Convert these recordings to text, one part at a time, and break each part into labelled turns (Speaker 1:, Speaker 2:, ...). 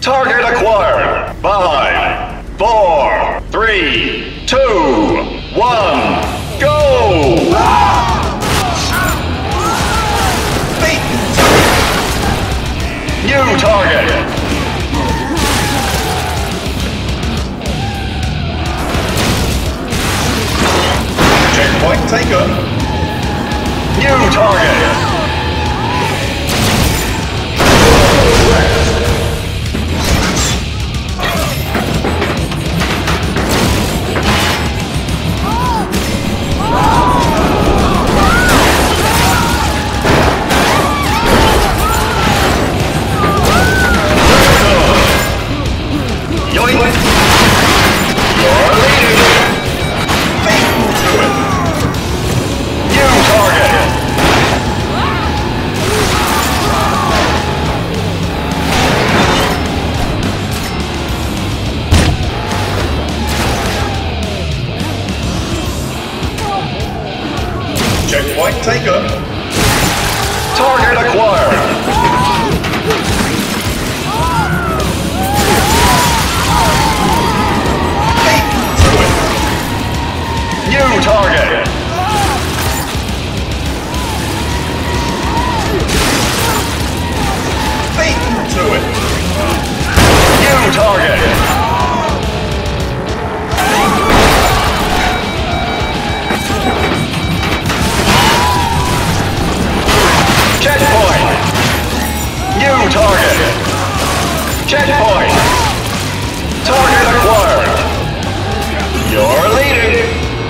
Speaker 1: Target acquired. 5, 4, 3, 2, 1, go! New target. Checkpoint taken. New target. Checkpoint taken. Target acquired. To it. New target. To it. New target. Checkpoint! New target! Checkpoint! Target acquired! You're leading!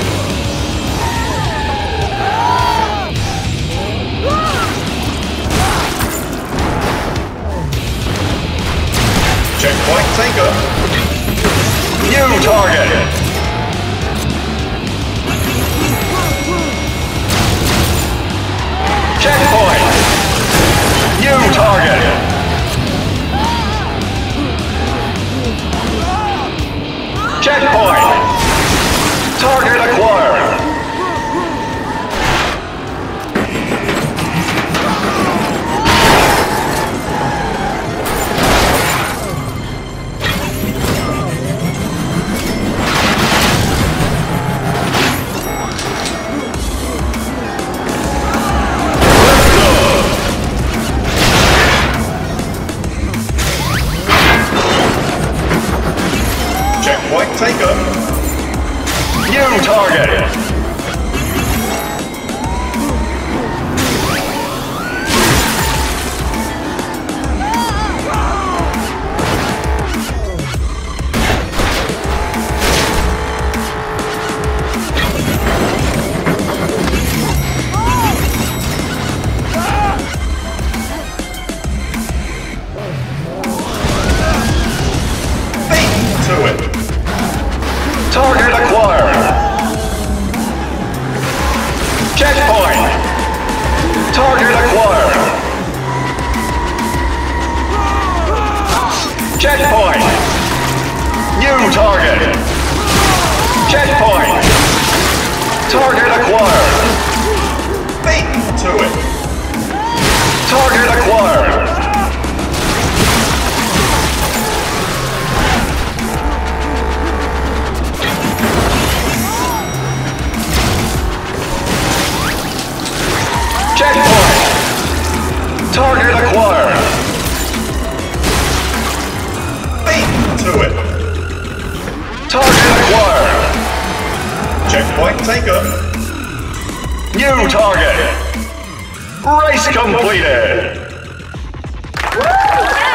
Speaker 1: Checkpoint taken! New target! Checkpoint! New target! Checkpoint! Target acquired! Checkpoint taken. New target. To it. Target acquired. Checkpoint. Target acquired. Checkpoint. New target. Checkpoint. Target acquired. To it. Target acquired. Checkpoint! Target acquired! To it! Target acquired! Checkpoint taken! New target! Race completed!